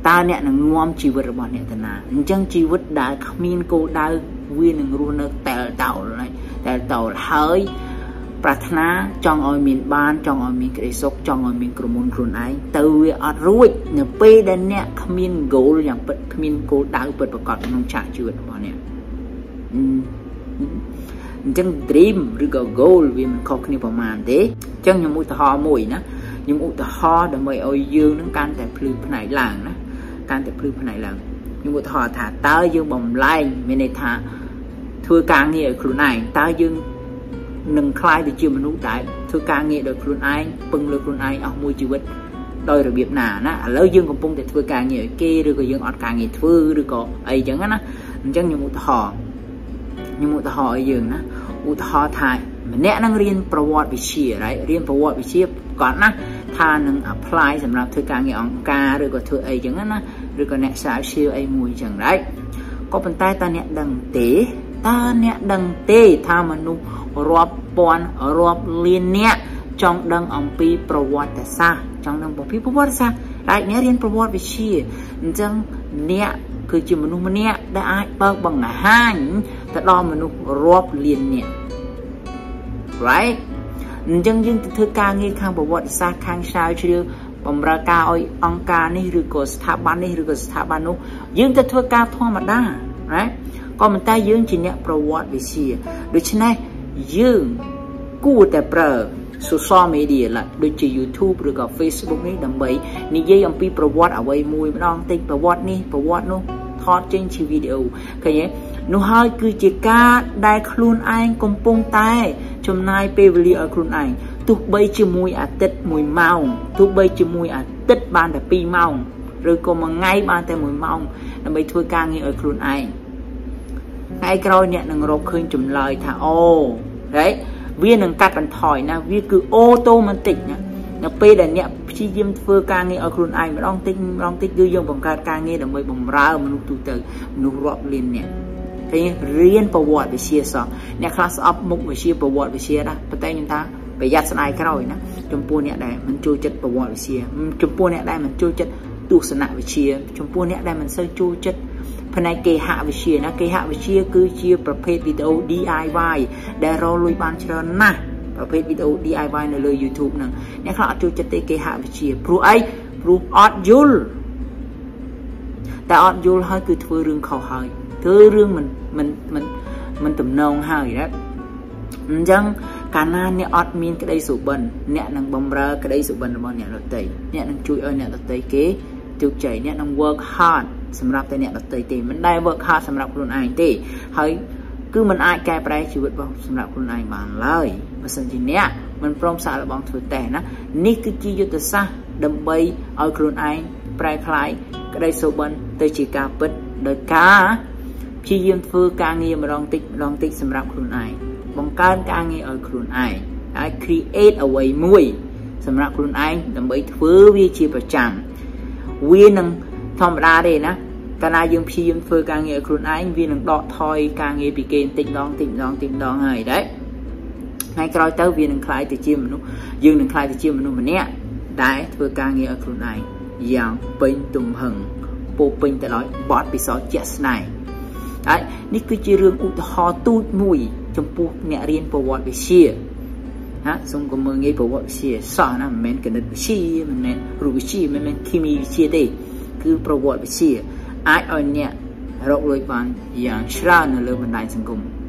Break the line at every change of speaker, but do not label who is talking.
ตาเนี่ยหนังงอมชีวิตរបស់អ្នកតាណាអញ្ចឹងជីវិតដែលគ្មានគោលដៅវានឹងរស់នៅតែតោលហើយប្រាថ្នាចង់ឲ្យមានបានចង់ឲ្យមានក្តីសុខចង់ឲ្យមានក្រុមហ៊ុនខ្លួនឯងទៅវាអត់រួចនៅពេលដែលអ្នកគ្មាន goal យ៉ាងពិតគ្មានគោលដៅពិតប្រាកដក្នុងឆាកជីវិតរបស់អ្នកអញ្ចឹង dream ឬក៏ goal វាមិនខុសគ្នាប្រមាណទេអញ្ចឹងខ្ញុំឧទាហរណ៍មួយណាខ្ញុំឧទាហរណ៍ដើម្បីឲ្យយើងនឹងកាន់តែភ្លឺផ្នែកឡើងណាកាន់តែភ្លឺផ្នែកឡើងខ្ញុំឧទាហរណ៍ថាតើយើងបំលែងមានន័យថាធ្វើការងារឲ្យខ្លួនឯងតើយើងនឹងខ្លាយទៅជាមនុស្សដែលធ្វើការងារដោយខ្លួនឯងពឹងលើខ្លួនឯងអស់មួយជីវិតដោយរបៀបណាណាឥឡូវយើងកំពុងតែធ្វើការងារឲ្យគេឬក៏យើងអត់ការងារធ្វើឬក៏អីចឹងណាអញ្ចឹងខ្ញុំឧទាហរណ៍ឲ្យយើងណាឧទាហរណ៍ថាម្នាក់នឹងរៀនប្រវត្តិវិទ្យារៀនប្រវត្តិវិទ្យាគាត់ណាថានឹង apply សម្រាប់ធ្វើការងារអង្គការឬក៏ធ្វើអីចឹងណាឬក៏អ្នកសាស្ត្រអីមួយចឹងដែរក៏ប៉ុន្តែតើអ្នកដឹងទេថាមនុស្សរាប់ពាន់រាប់លានអ្នកចង់ដឹងអំពីប្រវត្តិសាស្ត្រចង់ដឹងអំពីប្រវត្តិសាស្ត្រហើយអ្នករៀនប្រវត្តិវិទ្យាអញ្ចឹងអ្នកគឺជាមនុស្សម្នាក់ដែលអាចបើកបង្ហាញទៅដល់មនុស្សរាប់លានអ្នក right អញ្ចឹងយើងទៅធ្វើការងារខាងប្រវត្តិសាស្ត្រខាងស្រាវជ្រាវបម្រើការឲ្យអង្គការនេះឬក៏ស្ថាប័ននេះឬក៏ស្ថាប័ននោះយើងទៅធ្វើការធម្មតា right ក៏ប៉ុន្តែយើងជាអ្នកប្រវត្តិវិទ្យាដូច្នេះយើងគួរតែប្រើ social media ដូចជា YouTube ឬក៏ Facebook នេះដើម្បីនិយាយអំពីប្រវត្តិអ្វីមួយម្ដងតិចប្រវត្តិនេះប្រវត្តិនោះថតចេញជាវីដេអូឃើញទេនោះហើយគឺជាការដែលខ្លួនឯងកំពុងតែចំណាយពេលវេលាឲ្យខ្លួនឯងទោះបីជាមួយអាទិត្យ1ម៉ោងទោះបីជាមួយអាទិត្យបានតែ2ម៉ោងឬក៏មួយថ្ងៃបានតែ1ម៉ោងដើម្បីធ្វើការងារឲ្យខ្លួនឯងថ្ងៃក្រោយអ្នកនឹងរកឃើញចម្លើយថាអូright វានឹងកាត់បន្ថយណាវាគឺអូតូម៉ាទិកណានៅពេលដែលអ្នកព្យាយាមធ្វើការងារឲ្យខ្លួនឯងម្ដងតិចគឺយើងបង្កើតការងារដើម្បីបម្រើមនុស្សទូទៅមនុស្សរាប់លានអ្នកតែរៀនប្រវត្តិវិទ្យាសោះអ្នកខ្លះស្អប់មុខវិទ្យាប្រវត្តិវិទ្យាដែរប៉ុន្តែខ្ញុំថាប្រយ័ត្នស្ដាយក្រោយណាចំពោះអ្នកដែលមិនចូលចិត្តប្រវត្តិវិទ្យាចំពោះអ្នកដែលមិនចូលចិត្តទស្សនវិទ្យាចំពោះអ្នកដែលមិនសូវចូលចិត្តផ្នែកគេហវិទ្យាណាគេហវិទ្យាគឺជាប្រភេទវីដេអូ DIY ដែលរកលុយបានច្រើនណាស់ប្រភេទវីដេអូ DIY នៅលើ YouTube ហ្នឹងអ្នកខ្លះអត់ចូលចិត្តទេគេហវិទ្យាព្រោះអីព្រោះអត់យល់តែអត់យល់ហើយគឺធ្វើរឿងខុសហើយធ្វើរឿងមិនទំនងហើយណាអញ្ចឹងកាលណាអ្នកអត់មានក្តីសុបិនអ្នកនឹងបំរើក្តីសុបិនរបស់អ្នកដទៃអ្នកនឹងជួយឲ្យអ្នកដទៃគេជោគជ័យអ្នកនឹង work hard សម្រាប់តែអ្នកដទៃទេមិនដែល work hard សម្រាប់ខ្លួនឯងទេហើយគឺមិនអាចកែប្រែជីវិតរបស់សម្រាប់ខ្លួនឯងបានឡើយបើសិនជាអ្នកមិនព្រមសាកល្បងធ្វើតេស្តណានេះគឺជាយុទ្ធសាស្ត្រដើម្បីឲ្យខ្លួនឯងប្រែក្លាយក្តីសុបិនទៅជាការពិតដោយការព្យាយាមធ្វើការងារម្ដងតិចសម្រាប់ខ្លួនឯងបង្កើនការងារឲ្យខ្លួនឯងហើយ create អ្វីមួយសម្រាប់ខ្លួនឯងដើម្បីធ្វើវាជាប្រចាំវានឹងធម្មតាទេណាកាលណាយើងព្យាយាមធ្វើការងារឲ្យខ្លួនឯងវានឹងដកថយការងារពីគេតិចម្ដងហើយដែរថ្ងៃក្រោយទៅវានឹងคล้ายទៅជាមនុស្សយើងនឹងคล้ายទៅជាមនុស្សម្នាក់ដែលធ្វើការងារឲ្យខ្លួនឯងយ៉ាងពេញទំហឹងពោពេញទៅដោយបទពិសោធន៍ជាក់ស្ដែងហើយនេះគឺជារឿងឧទាហរណ៍ទូចមួយចំពោះអ្នករៀនប្រវត្តិវិទ្យាសូមកុំមើលងាយប្រវត្តិវិទ្យាសោះណាមិនមែនគណិតវិទ្យាមិនមែនរូបវិទ្យាមិនមែនគីមីវិទ្យាទេគឺប្រវត្តិវិទ្យាអាចឲ្យអ្នករកលុយបានយ៉ាងច្រើននៅលើបណ្ដាញសង្គម